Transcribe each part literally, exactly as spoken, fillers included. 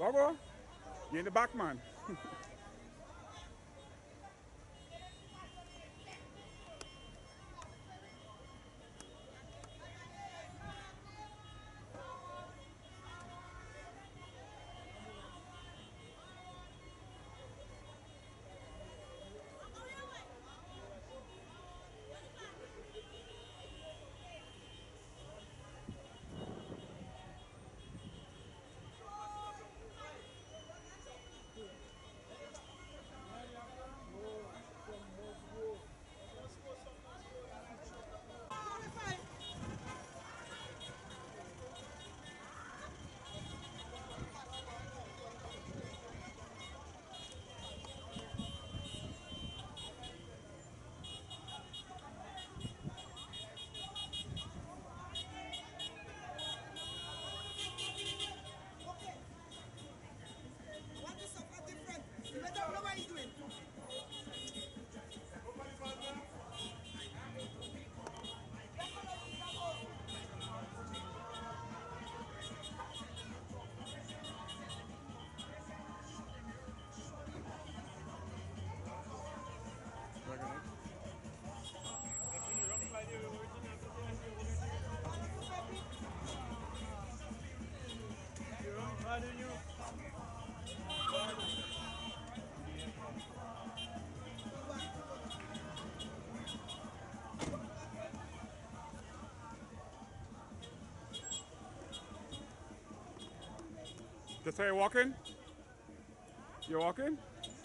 Baba, you're in the back, man. Just say you're walking? You're walking?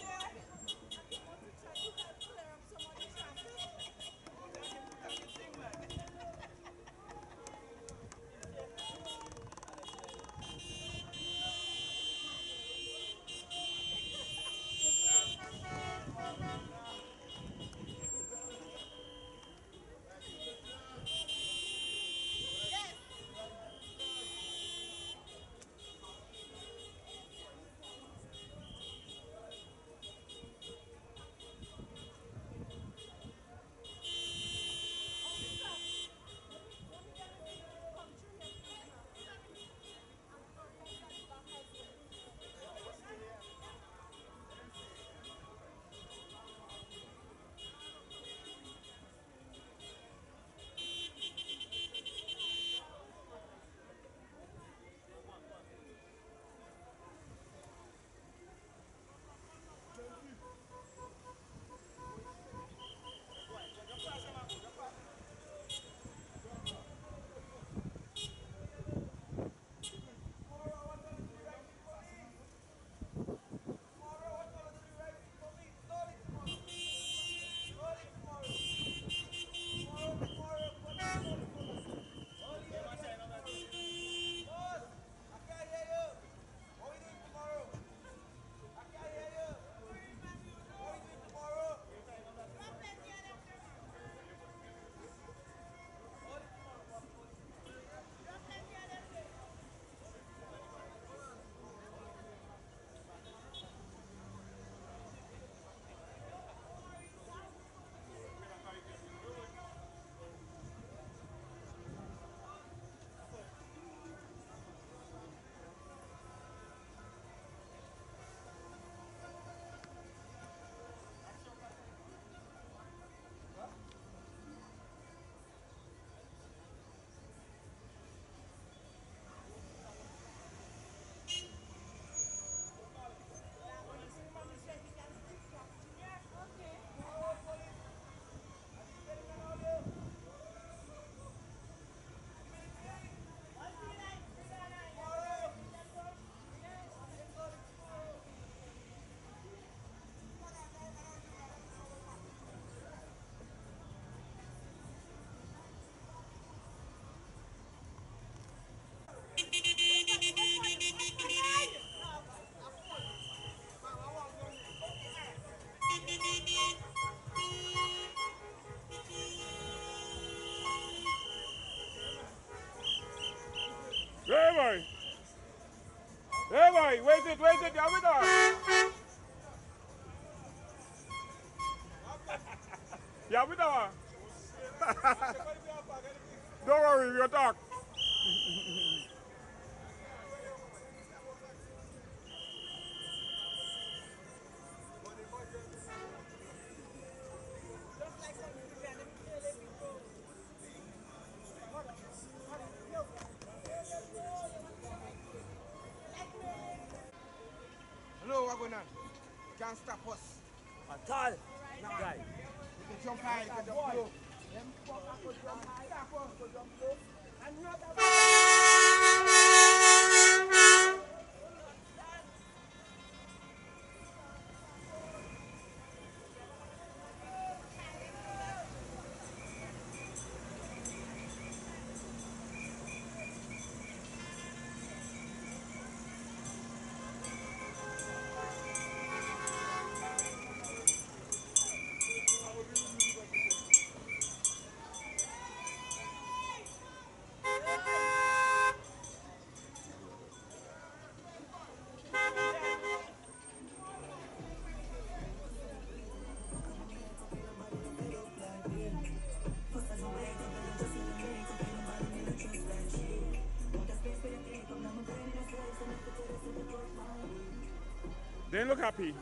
Hey boy! Hey boy! Wait it, wait it, you're with us! You're with us! Don't worry, we'll talk. can't stop us. At all. No. Guy. You can jump high, you can jump low. Them fucker could jump high, stop us, could jump low. And not They don't look happy.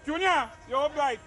Junior, you're up right.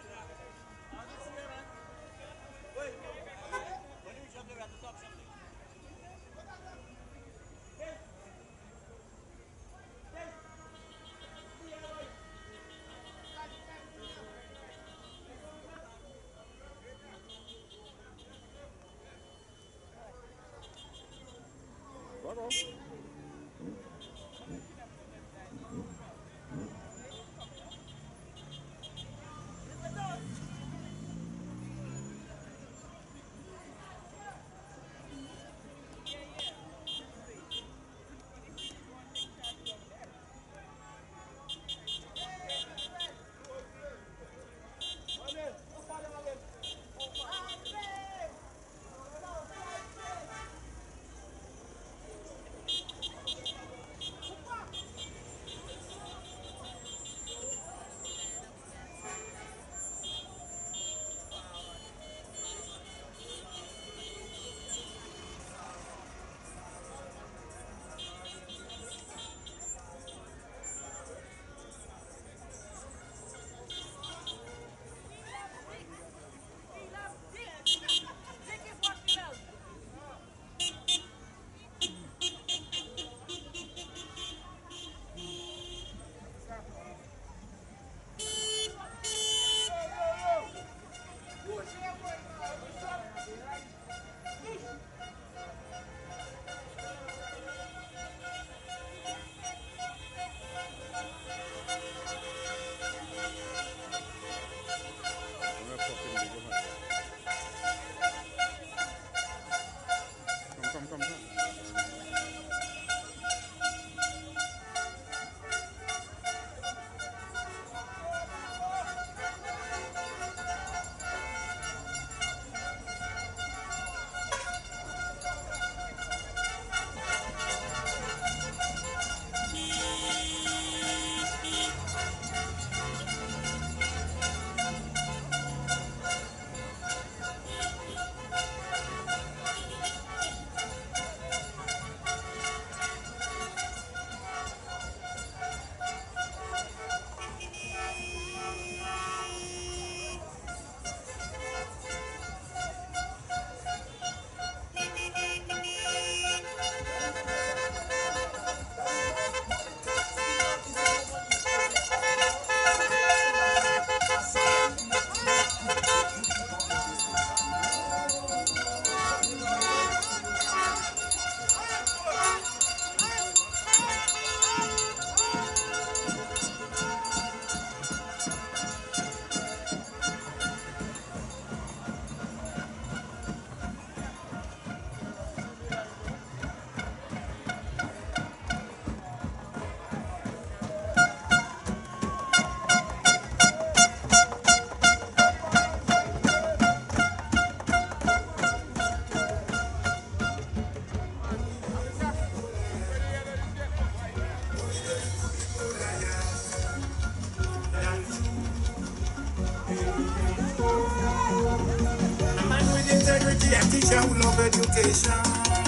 Come, come, come, come. Teacher who love education.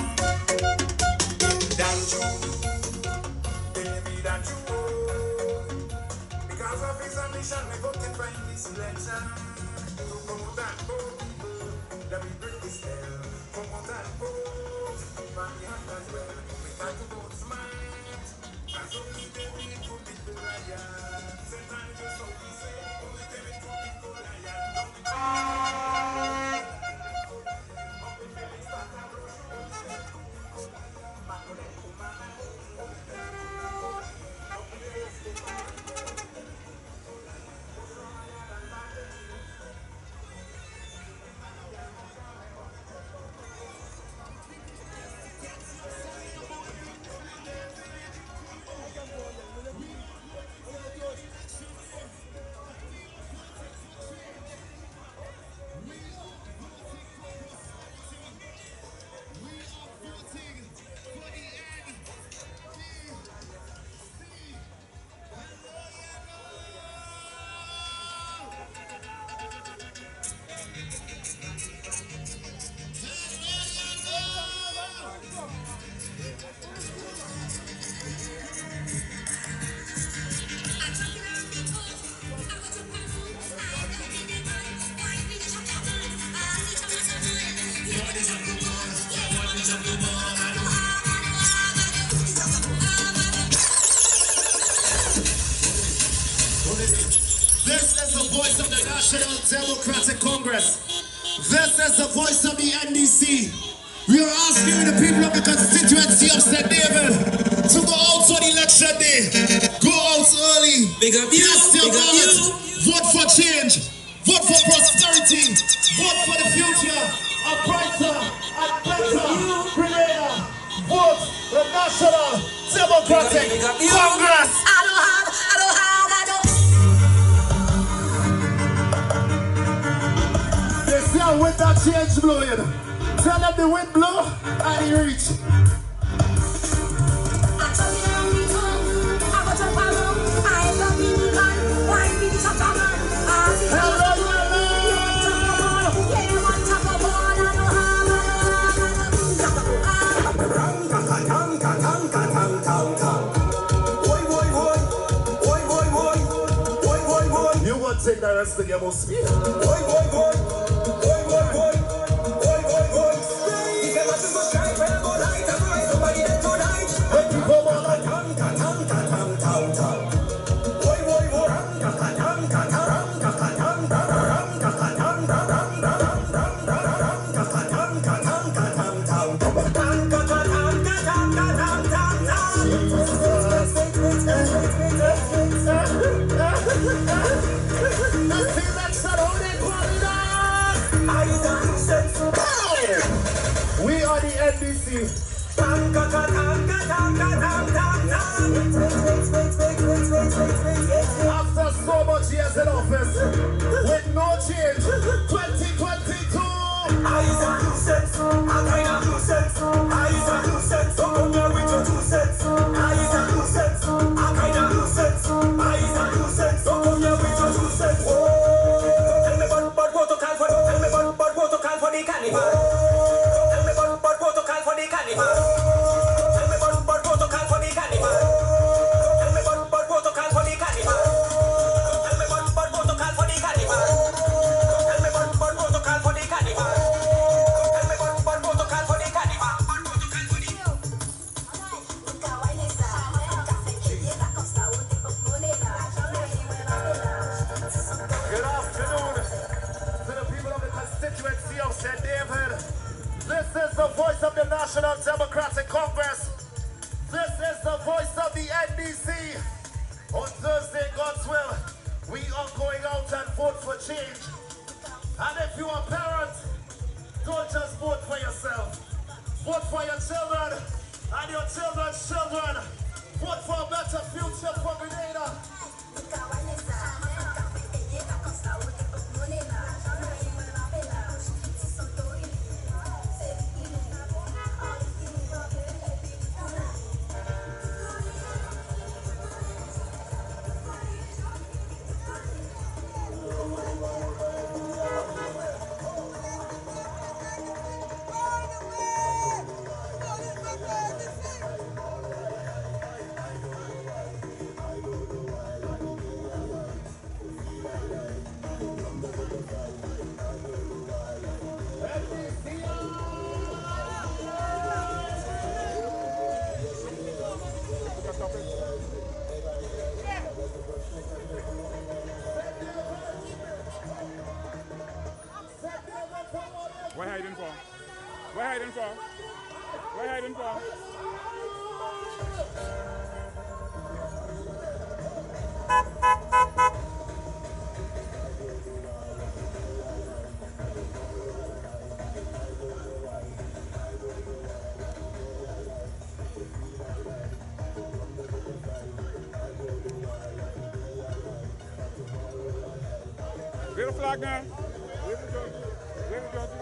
That true, baby, that true. Because of his ambition, we voted for in this election. To promote and poor people, that we break this hell. Promote and poor, man, we have as well. We got to vote smart. As only they need to be the liar. Sometimes just how we say, only they need to be the liar. voice of the National Democratic Congress. This is the voice of the N D C. We are asking the people of the constituency of Saint David to go out on election day. Go out early. Big up you. Cast your Big up ballot. you. Vote for change. Vote for prosperity. Vote for the future. A brighter and better Grenada. Vote the National Democratic Big up, big up you. Congress. I don't have, I don't have, I don't. They see how wind that change blowing. Tell them the wind blow and he reach. You want to take the rest of your most speed. We are the N D C. After so much years in office, with no change, twenty twenty-two. Eyes are two cents, I kind of two cents. Eyes are two cents, so come here with your two cents. Eyes are two cents, I kind of two cents. Eyes are two cents, so come here with your two cents. Tell me about about protocol for tell me about about protocol for the carnival. Tell me about about protocol for the carnival. Tell me about about protocol for the carnival. Tell me about about protocol for the carnival. Tell me about about protocol for the carnival. Tell me about about protocol for the carnival. Tell me about about protocol for the carnival. Good afternoon to the people of the constituency of Saint David. This is the voice of the National Democratic Congress. This is the voice of the N D C. On Thursday, God's will, we are going out and vote for change. And if you are a parent, don't just vote for yourself. Vote for your children and your children's children. Vote for a better future for Grenada. What hiding for? What hiding for? What hiding for? Where's the flag now? Where's the judge? Where's the judge?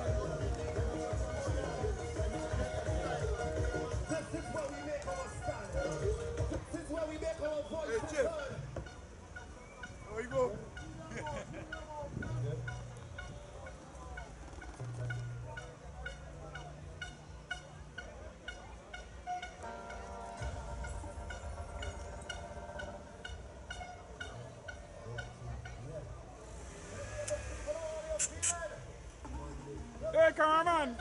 Hey, cameraman.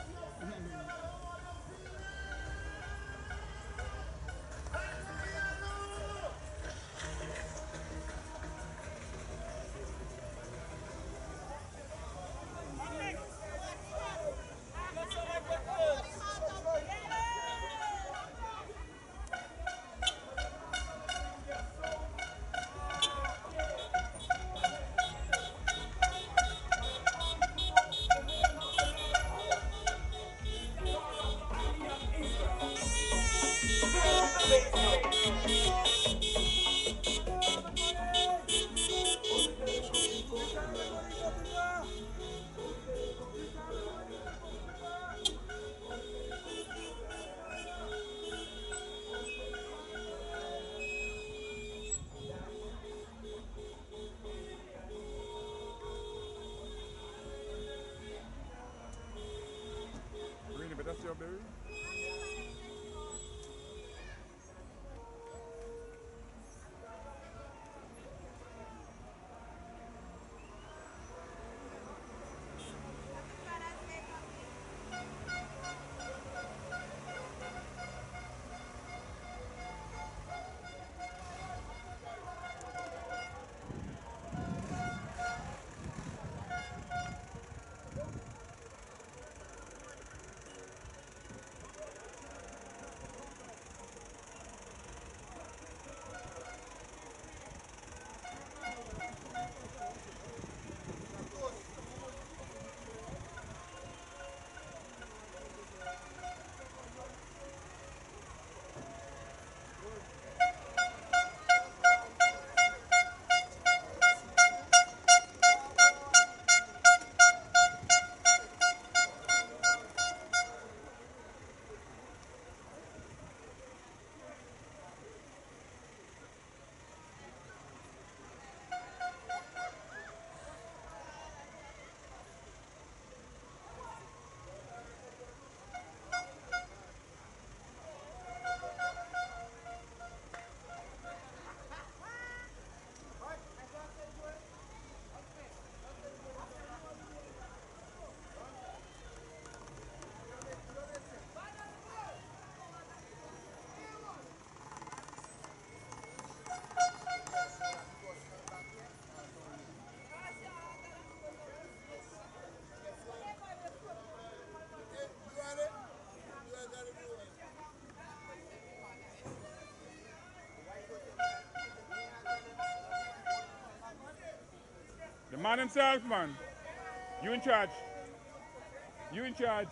Man himself, man. You in charge. You in charge.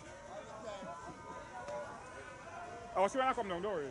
Oh, see when I come down, don't worry.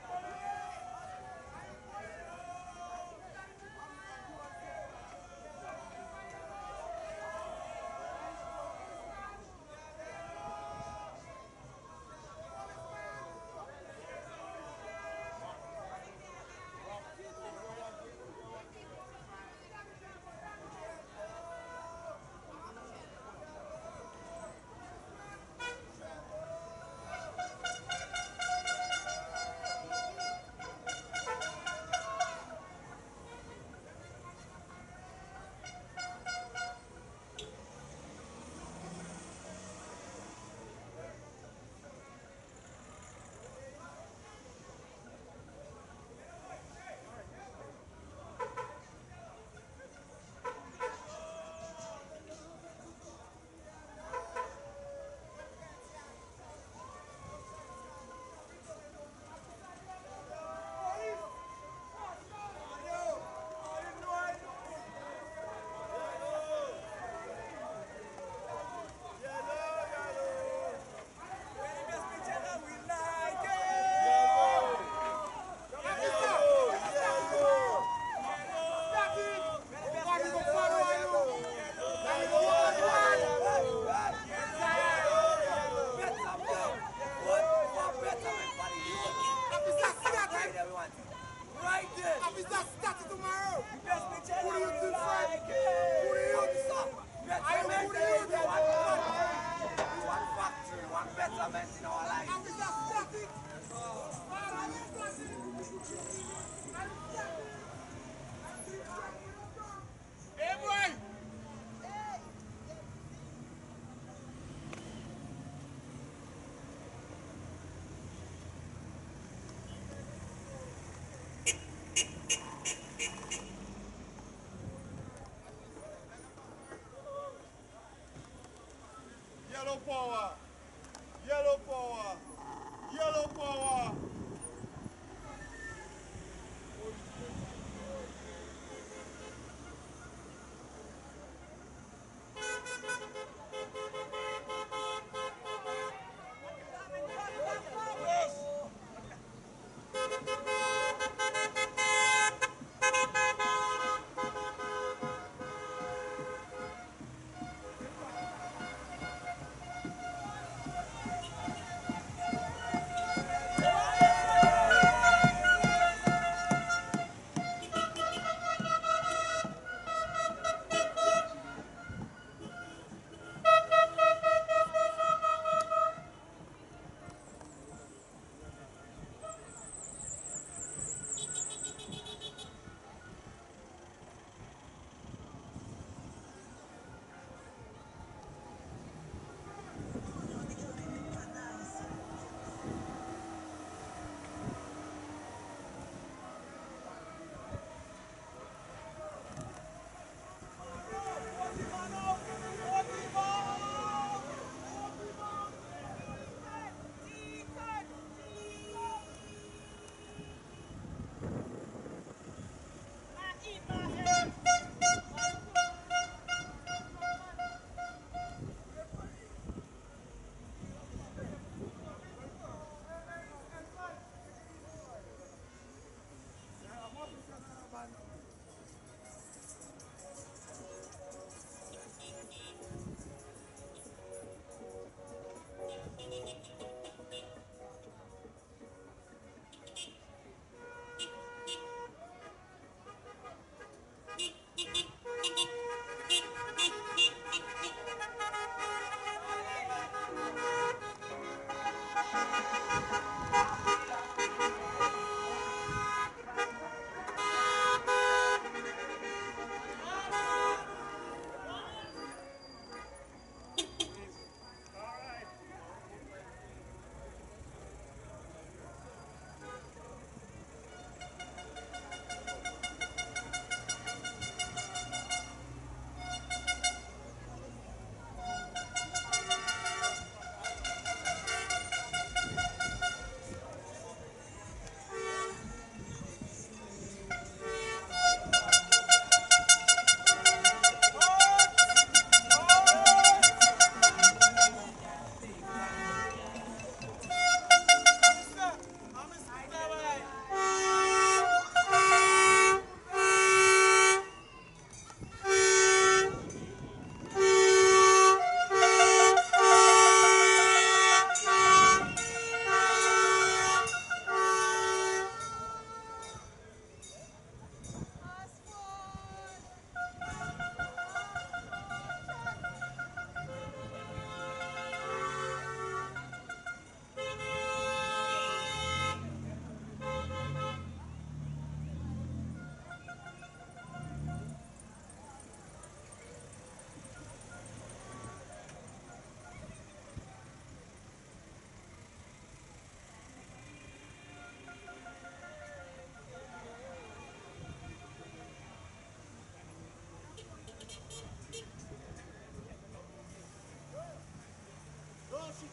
Yellow power. Yellow power. Yellow power. Hey!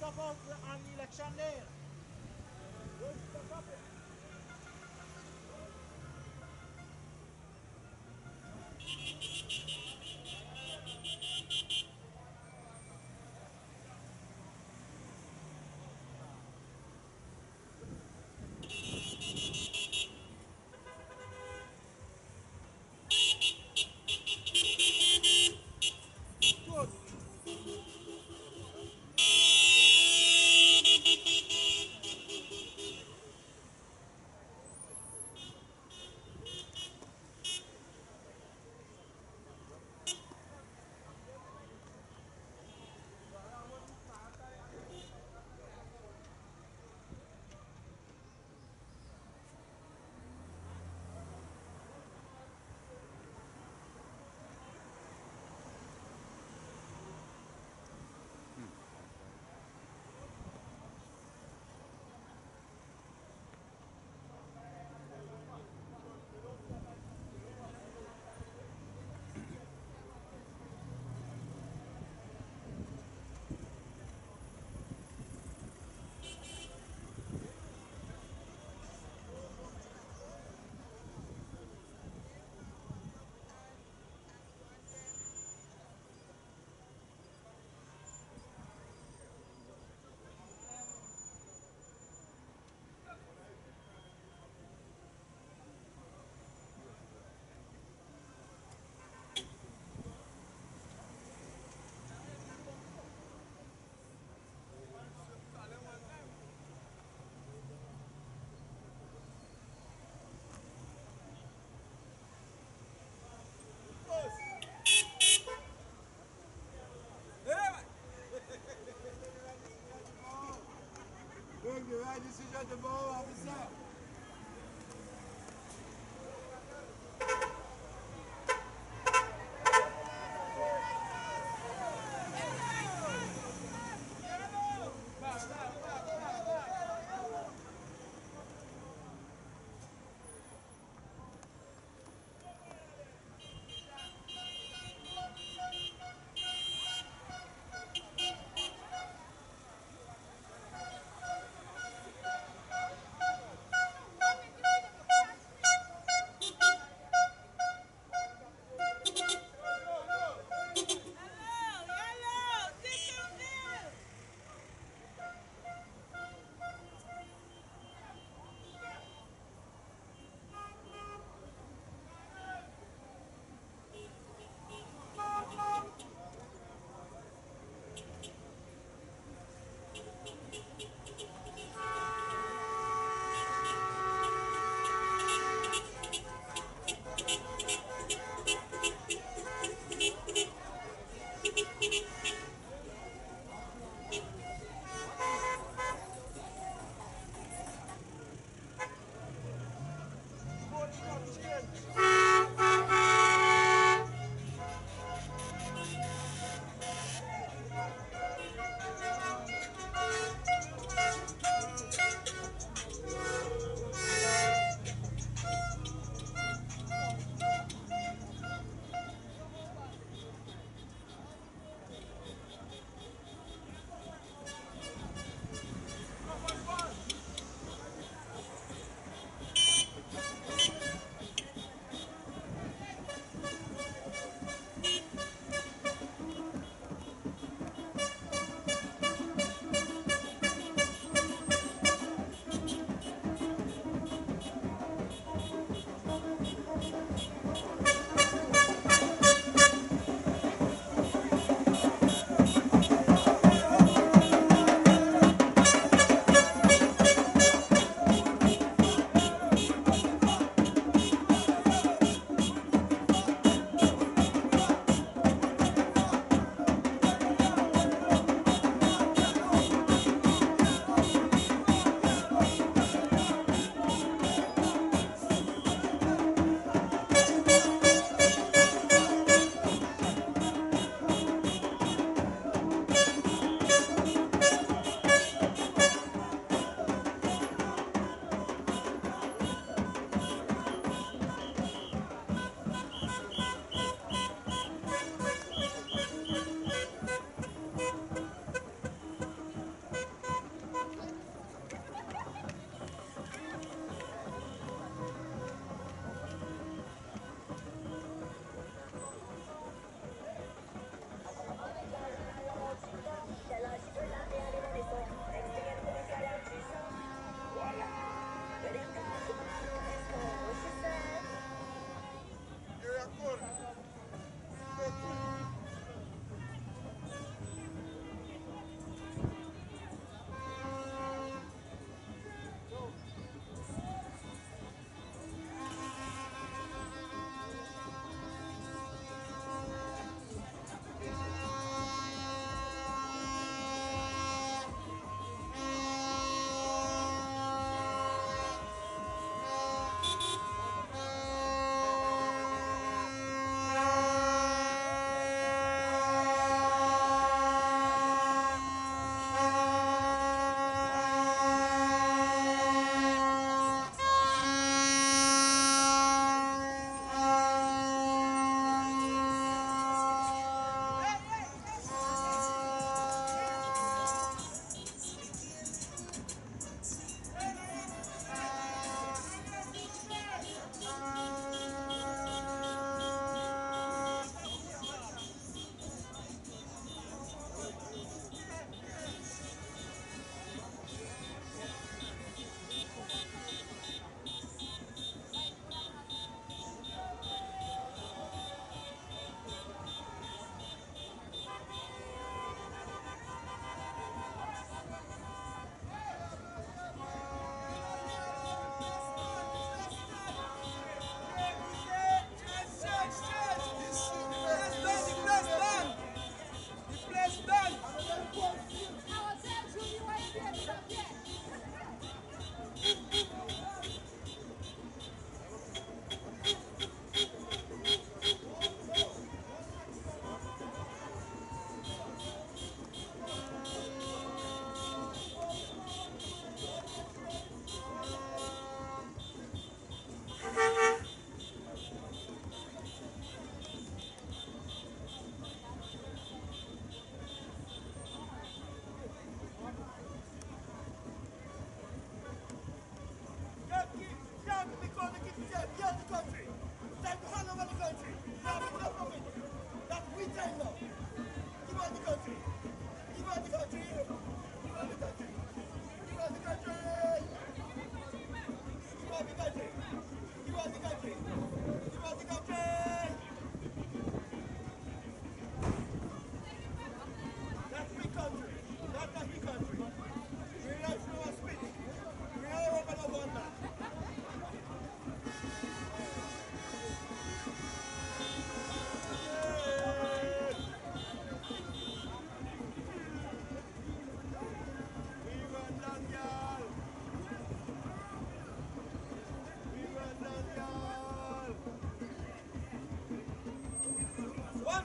stop out on the election day. Don't stop up. Look, the register at the ball officer.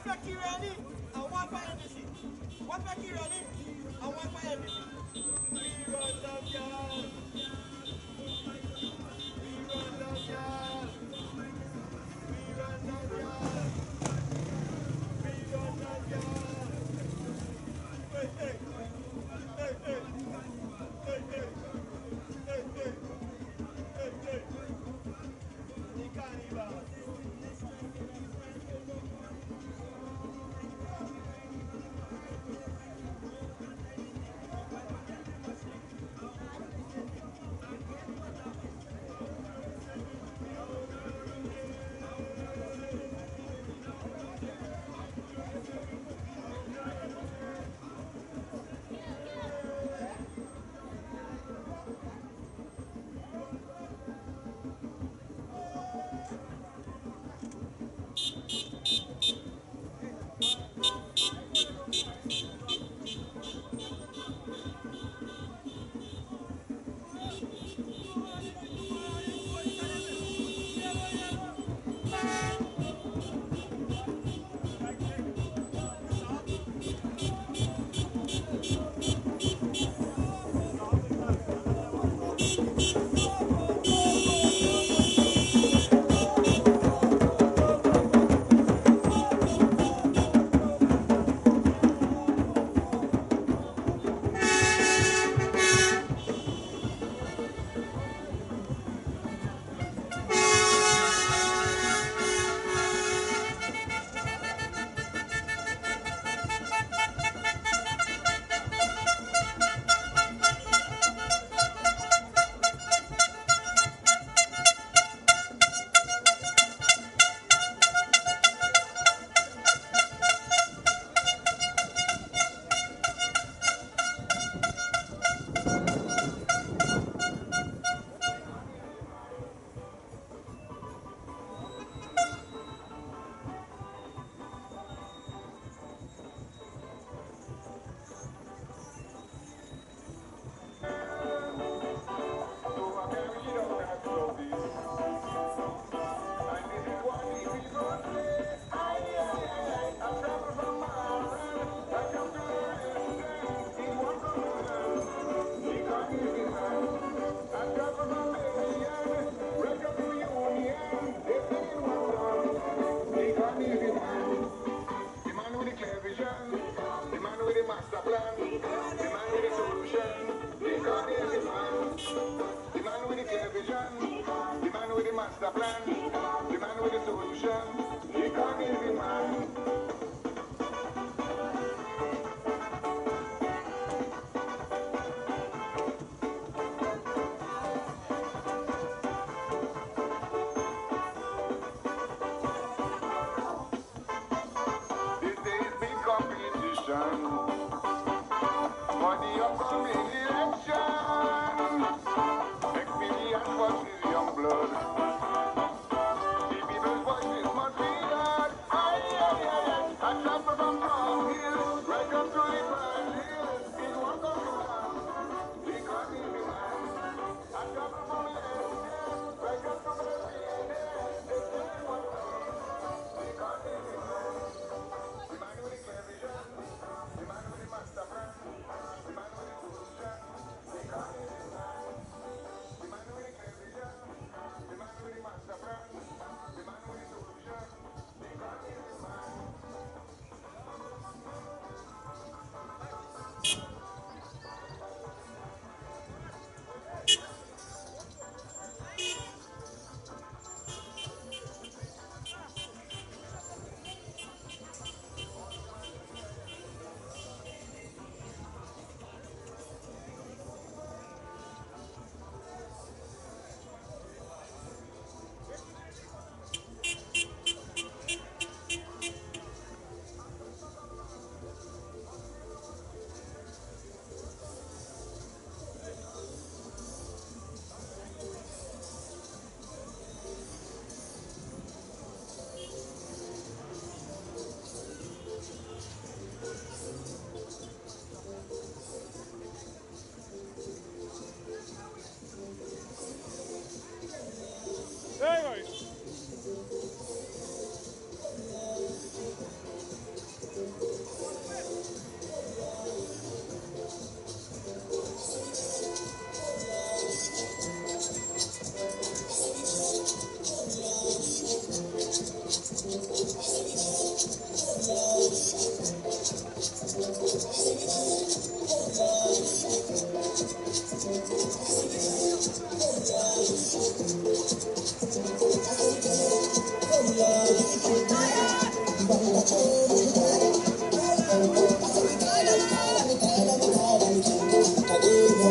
for Kirani and one for N D C. One for Kirani and one for N D C. We run down yard. We run down yard. We run down yard. We run down yard. Hey, hey. Hey, hey. Hey, hey. Hey, hey. Hey, hey. You can't even.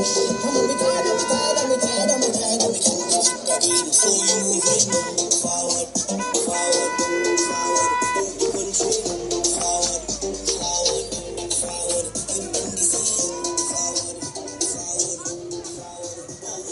So you move it forward, forward, forward. One train, forward, forward, forward. N D C, forward, forward, forward.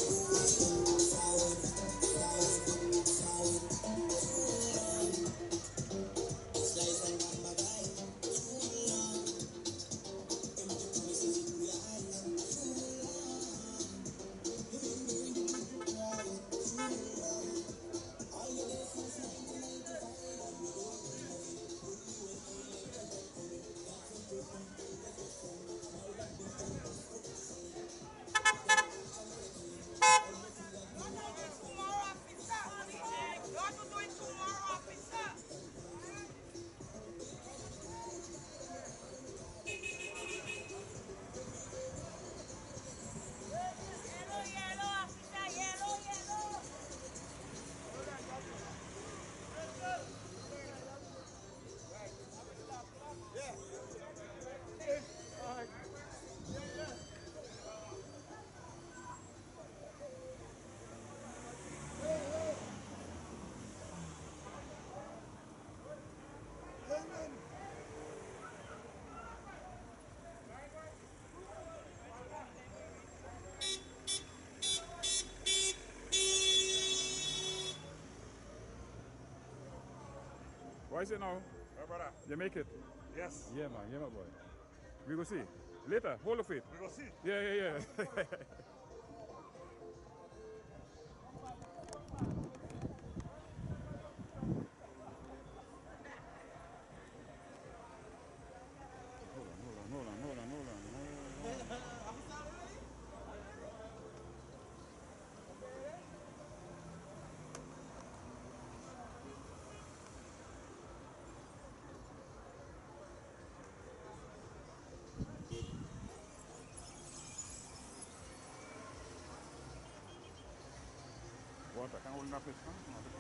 What is it now? My brother. You make it? Yes. Yeah, man. Yeah, my boy. We go see. Later. Hold of it. We go see. Yeah, yeah, yeah. Hold on, hold on, hold on, hold on, hold on. Water, can hold that place, huh?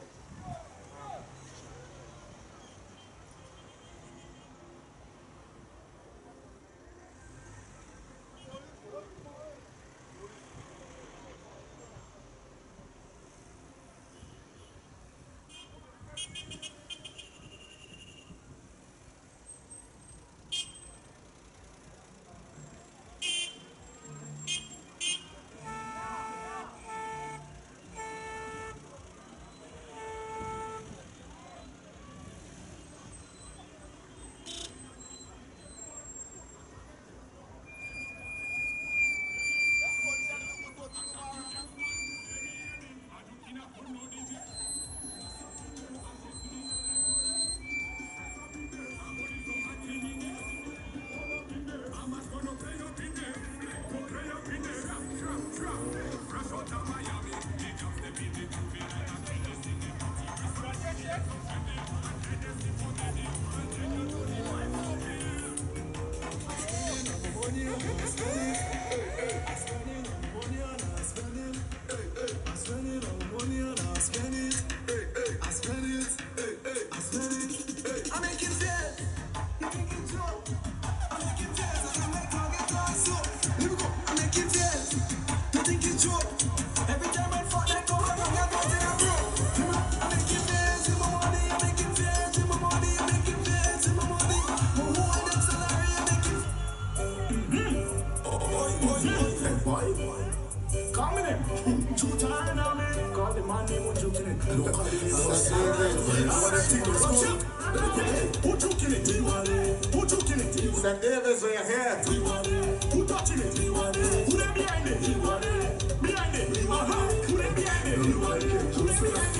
Saint Davis, we are here. Who touching it? Who them behind it? Behind it. Uh-huh. Who them behind it? Who them behind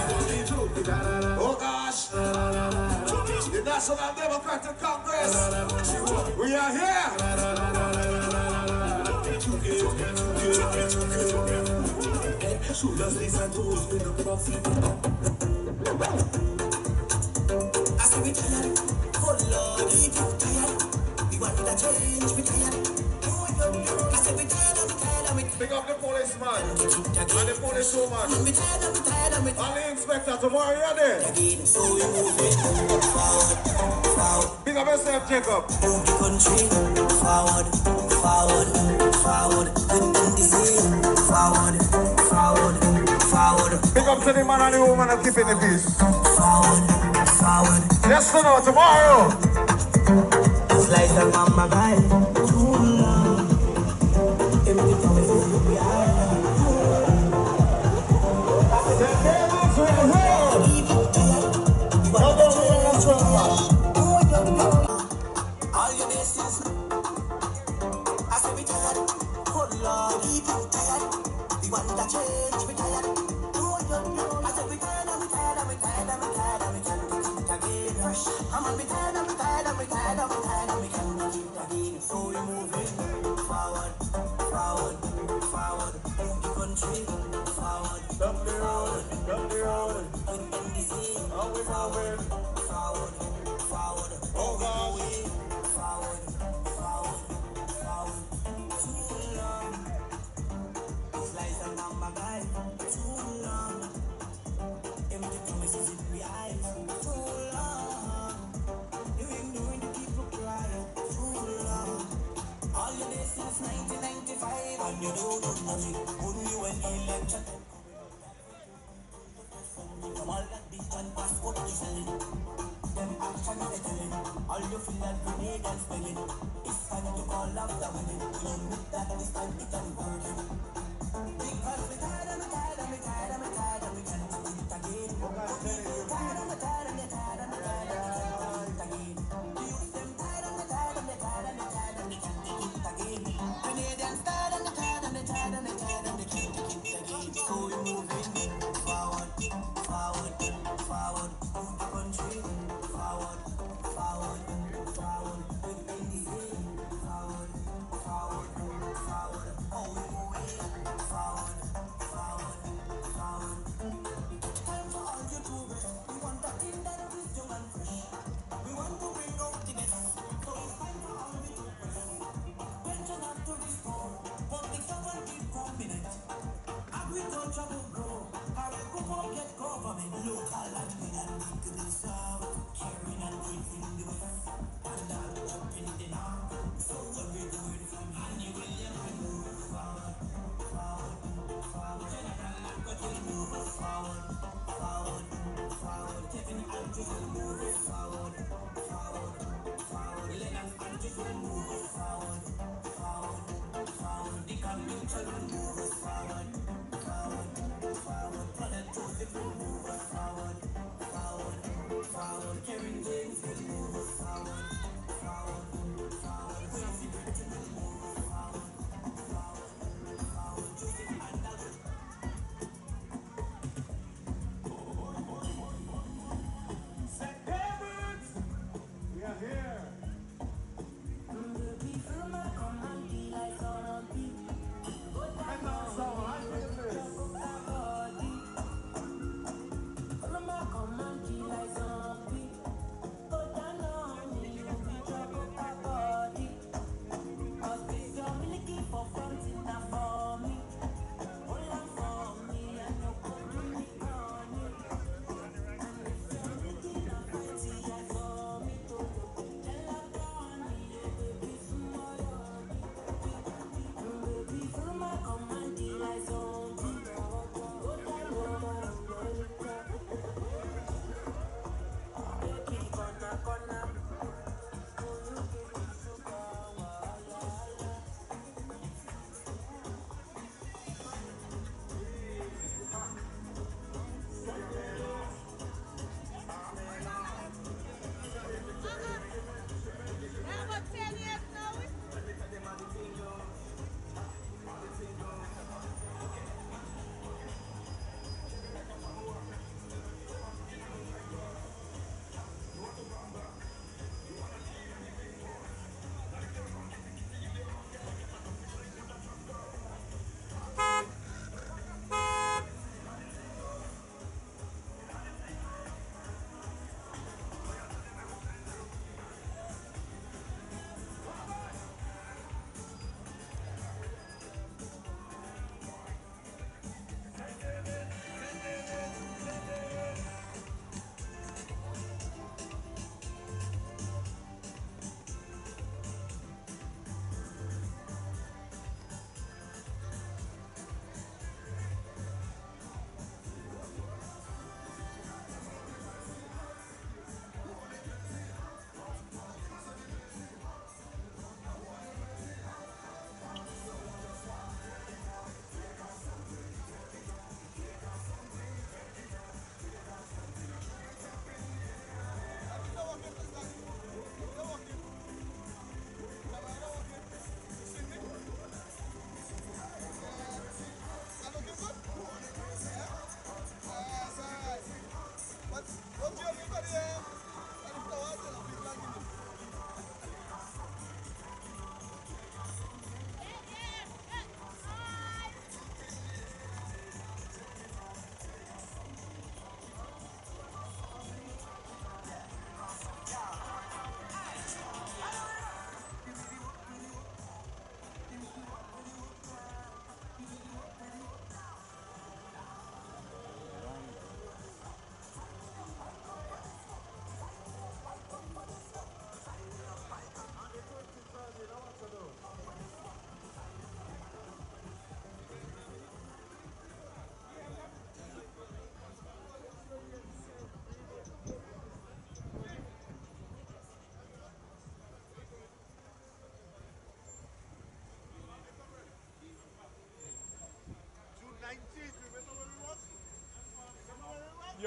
it? Oh gosh. The National Democratic Congress. We are here. Shoulders, knees and toes, bring up about flip. I say we tired. Oh Lord, we tired. We want to change, we tired. I say we tired, we tired, we tired. Pick up the policeman and the police woman. We tired, we tired, we tired. And the inspector tomorrow, you're there. So we move it forward, forward. Pick up yourself, J check up. Move the country forward, forward, forward. With N D C, forward, forward, forward. Pick up to the man and the woman and keep in the peace. Forward, forward. Yes or no, tomorrow. It's like the mama guy. Too long. Empty promises will be hard. All your days I say we tired. Oh Lord, people tired. We want to change, we tired. Oh, I say we tired, we tired, we tired, we tired, we can't take it again. I'm on we tired, we tired, we tired, we tired, we can't take it again. So we moving forward, forward, forward. Move the country forward, Up the road, up the road. with N D C. How we moving? Forward, forward, Oh God. forward, forward, forward. Too long. It's like a mama guy. Too long. Empty promises in the eyes. Too long. You ain't doing the people cry. Too long. All your days since nineteen ninety-five, and you don't do nothing. Only you when election. From all that bitch and passport you selling. Them actions they telling. All you feel that grenade and spelling. It's time to call up the women. You need that this time it can work. Because we tired and we tired and we tired and we tired and we can't do it again. We tired and we tired and we tired and we tired and we can't do it again. The youth them tired and we tired and we tired and we tired and we can't do it again. Canadians tired and we tired and we tired and we tired and we can't do it again. So we moving forward, forward, forward. Move the country forward, forward, forward. With N D C forward, forward, forward. Oh, we moving forward, forward, forward. Time for all you to rest.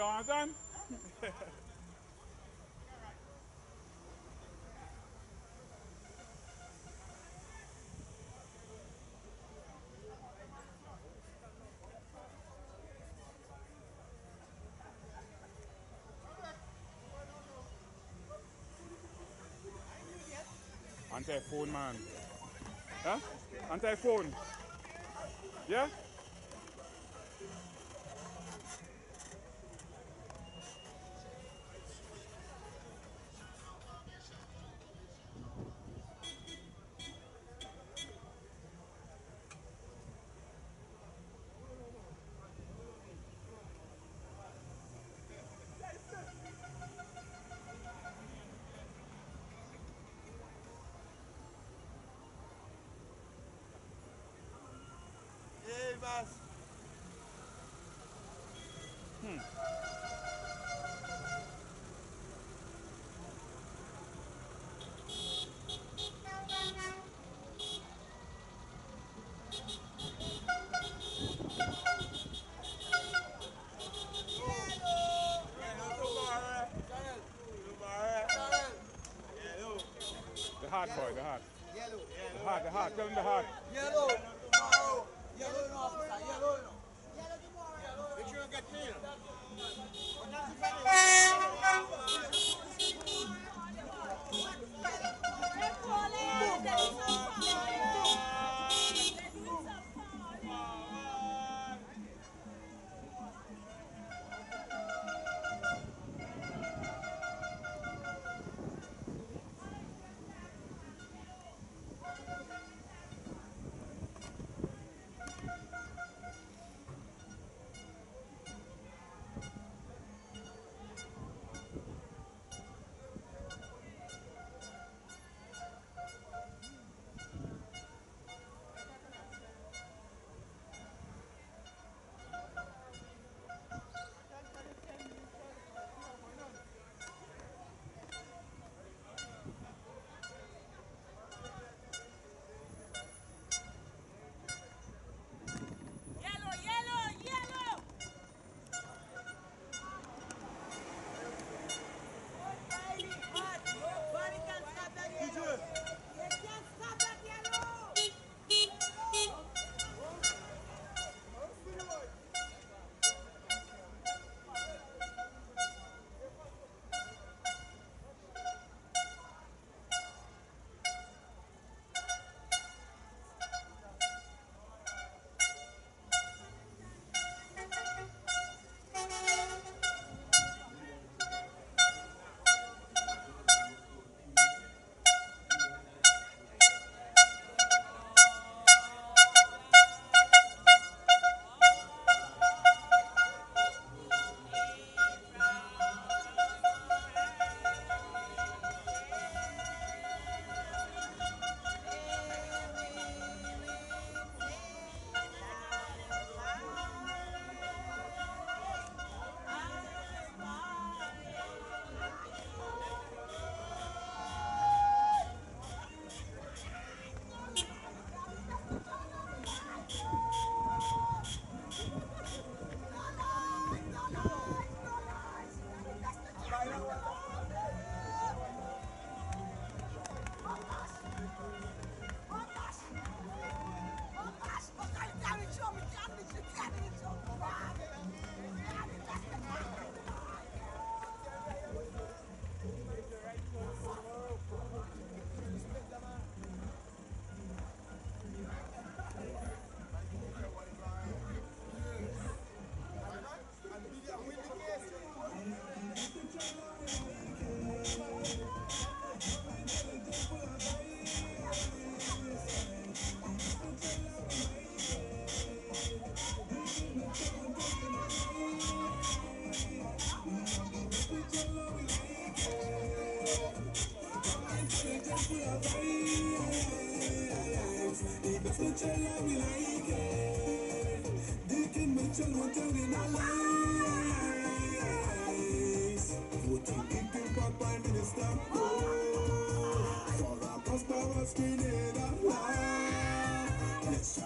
understand? Anti-phone, man. Huh? Anti-phone. Yeah? Hey, boss. Hmm. The hard boy, the hard. Yellow. The hard, the hard. Tell him the hard. Yellow. Tomorrow. Yellow, no, officer. Yellow, no. Yellow tomorrow. Make sure you get clean.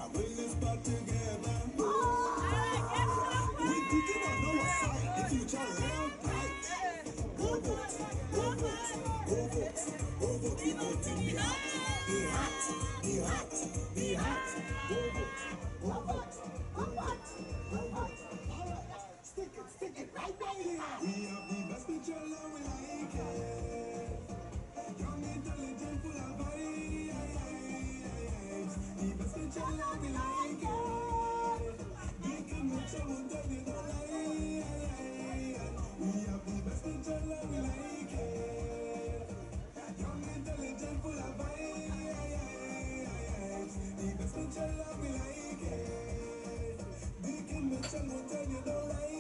Future love, we like it. Making me trouble, tell you don't lie. We have the best picture love, we like it. Young, intelligent, full of vibes. The best picture love, we like it. Making me trouble, tell you don't lie.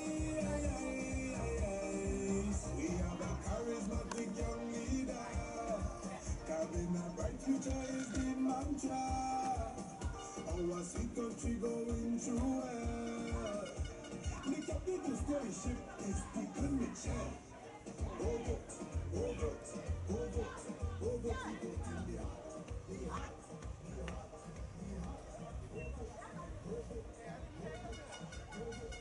We have a charismatic young leader. Having a bright future is the mantra. Our sweet country going through hell. The capital spaceship is the conviction. Oh vote, oh vote, oh vote, oh vote, we vote in the heart, the heart, the heart, the heart. Oh vote, oh vote, oh vote.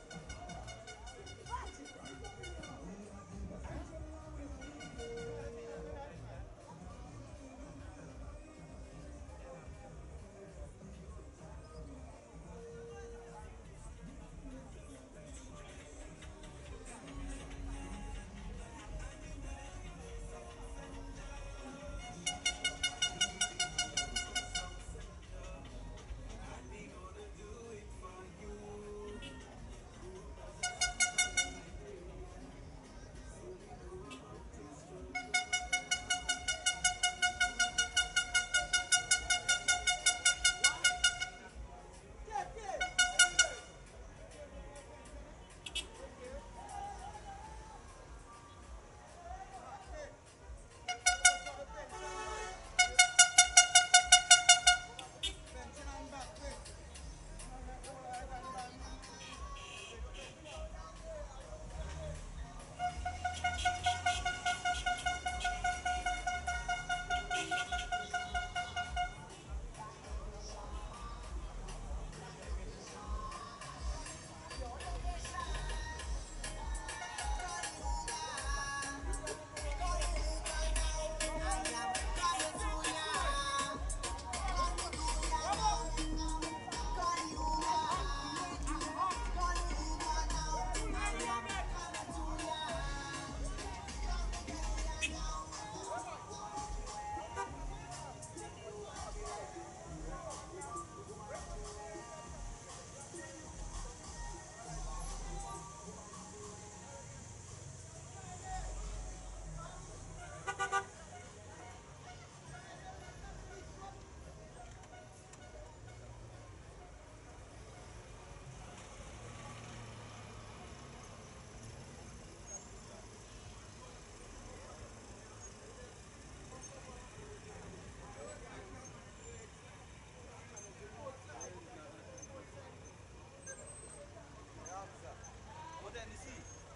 What N D C?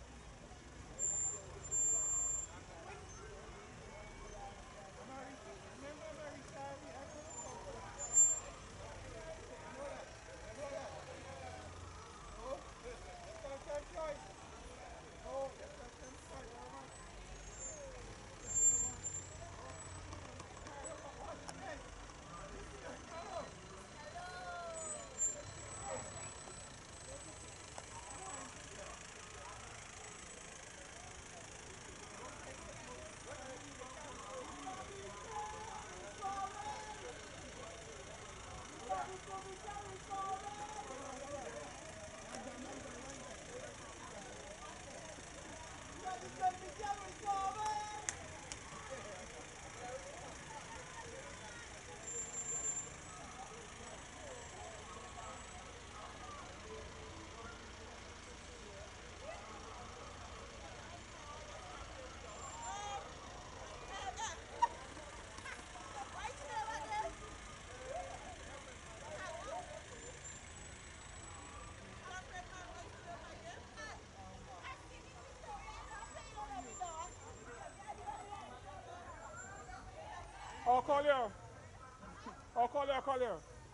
I'll call you. I'll call you, I'll call you.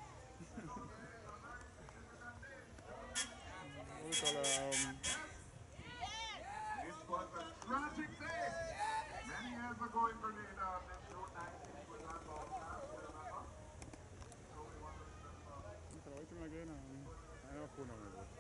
We'll call her, um, This was a tragic day. Many years ago in Grenada, this road nineteen was not broadcast, you remember? So we want to remember. okay, wait till again. Um, I have a phone on me.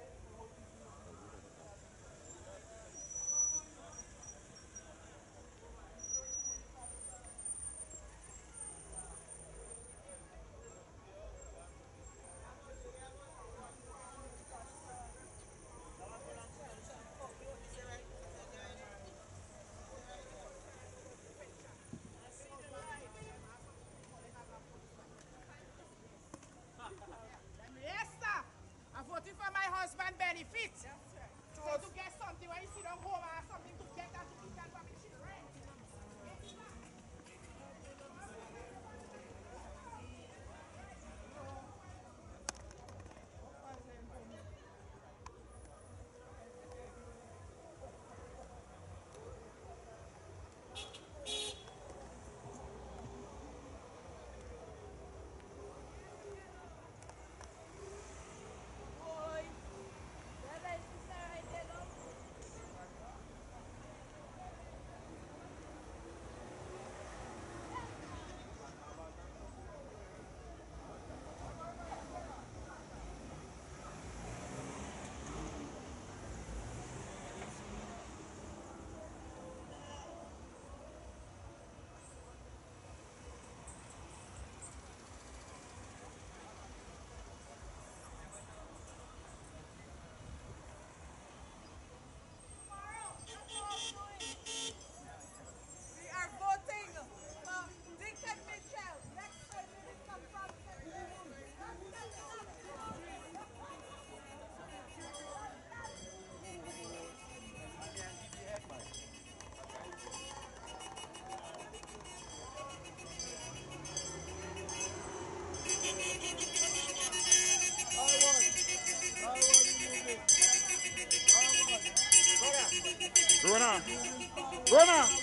Runner.